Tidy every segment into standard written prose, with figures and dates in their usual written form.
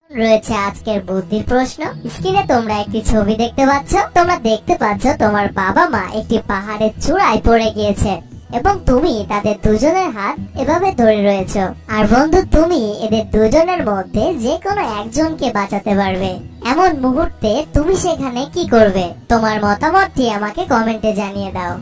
রয়েছে আজকের বুদ্ধির প্রশ্ন। স্ক্রিনে তোমরা একটি ছবি দেখতে পাচ্ছ। তোমরা দেখতে পাচ্ছ তোমার বাবা মা একটি পাহাড়ের চূড়ায় পড়ে গিয়েছে এবং তুমি তাদের দুজনের হাত এভাবে ধরে রয়েছো। আর বন্ধু, তুমি এদের দুজনের মধ্যে যে কোনো একজনকে বাঁচাতে পারবে। এমন মুহূর্তে তুমি সেখানে কি করবে? তোমার মতামতটি আমাকে কমেন্টে জানিয়ে দাও।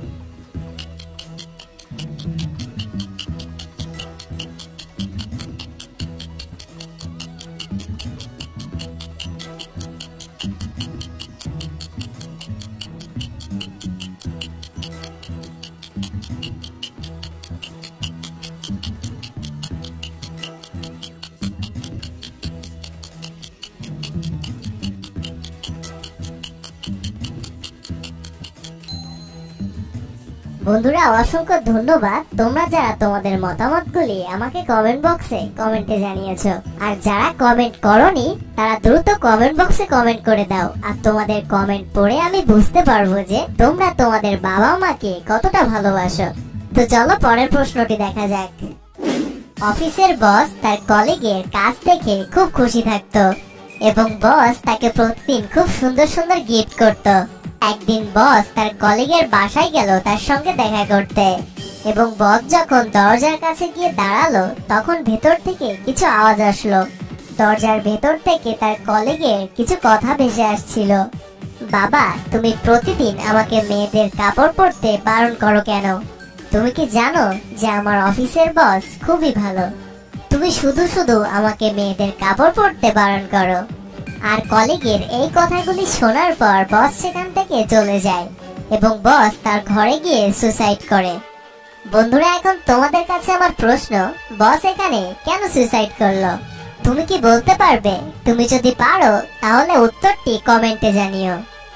বন্ধুরা, অসংখ্য ধন্যবাদ তোমরা যারা তোমাদের মতামতগুলি আমাকে কমেন্ট বক্সে কমেন্টে জানিয়েছো। আর যারা কমেন্ট করোনি তারা দ্রুত কমেন্ট বক্সে কমেন্ট করে দাও। আর তোমাদের কমেন্ট পড়ে আমি বুঝতে পারবো যে তোমরা তোমাদের বাবা মাকে কতটা ভালোবাসো। তো চলো পরের প্রশ্নটি দেখা যাক। অফিসের বস তার কলিগের কাজ দেখে খুব খুশি থাকতো এবং বস তাকে প্রতিদিন খুব সুন্দর সুন্দর গিফট করতো। একদিন বস তার কলিগের বাসায় গেল তার সঙ্গে দেখা করতে এবং বস যখন দরজার কাছে গিয়ে দাঁড়ালো তখন ভেতর থেকে কিছু আওয়াজ আসলো। দরজার ভেতর থেকে তার কলিগের কিছু কথা ভেসে আসছিল। বাবা, তুমি প্রতিদিন আমাকে মেয়েদের কাপড় পরতে বারণ করো কেন? তুমি কি জানো যে আমার অফিসের বস খুবই ভালো? তুমি শুধু শুধু আমাকে মেয়েদের কাপড় পরতে বারণ করো। আর কলিগের এই কথাগুলি শোনার পর বস সেখান থেকে চলে যায় এবং বস তার ঘরে গিয়ে সুসাইড করে। বন্ধুরা, এখন তোমাদের কাছে আমার প্রশ্ন, বস এখানে কেন সুসাইড করলো? তুমি কি বলতে পারবে? তুমি যদি পারো তাহলে উত্তরটি কমেন্টে জানিও।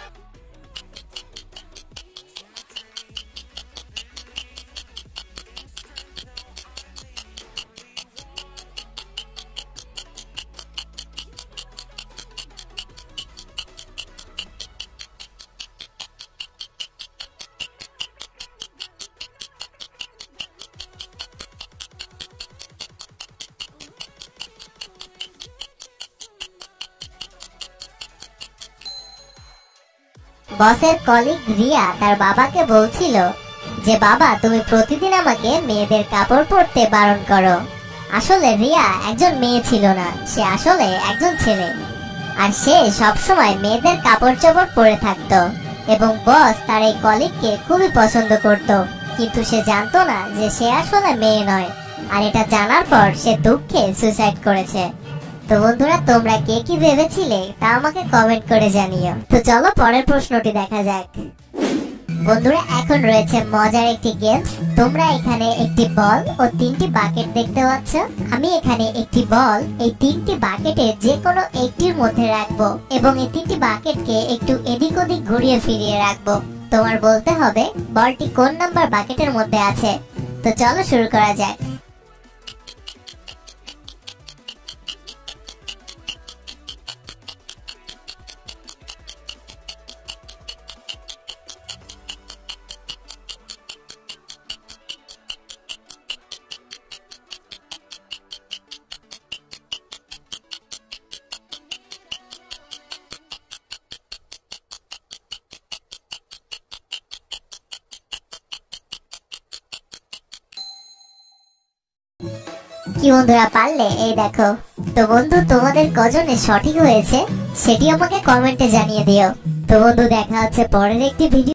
বসের কলিগ রিয়া তার বাবাকে বলছিল যে বাবা, তুমি প্রতিদিন আমাকে মেয়েদের কাপড় পরতে বারণ করো। আসলে রিয়া একজন মেয়ে ছিল না, সে আসলে একজন ছেলে। আর সে সবসময় মেয়েদের কাপড় চোপড় পরে থাকতো এবং বস তার এই কলিগকে খুবই পছন্দ করত, কিন্তু সে জানতো না যে সে আসলে মেয়ে নয়। আর এটা জানার পর সে দুঃখে সুসাইড করেছে। তো বন্ধুরা, তোমরা কে কি ভেবেছিলে তা আমাকে কমেন্ট করে জানিও। তো চলো পরের প্রশ্নটি দেখা যাক। বন্ধুরা, এখন রয়েছে মজার একটি গেমস। তোমরা এখানে একটি বল ও 3টি বাকেট দেখতে পাচ্ছ। আমি এখানে একটি বল এই 3টি বাকেটের যে কোনো একটির মধ্যে রাখবো এবং এই 3টি বাকেটকে একটু এদিক ওদিক ঘুরিয়ে ফিরিয়ে রাখবো। তোমার বলতে হবে বলটি কোন নাম্বার বাকেটের মধ্যে আছে। তো চলো শুরু করা যাক। কি বন্ধুরা, পারলে? এই দেখো। তো বন্ধু, তোমাদের কজনে সঠিক হয়েছে সেটি আমাকে কমেন্টে জানিয়ে দিও। তো বন্ধু, দেখা হচ্ছে পরের একটি ভিডিও।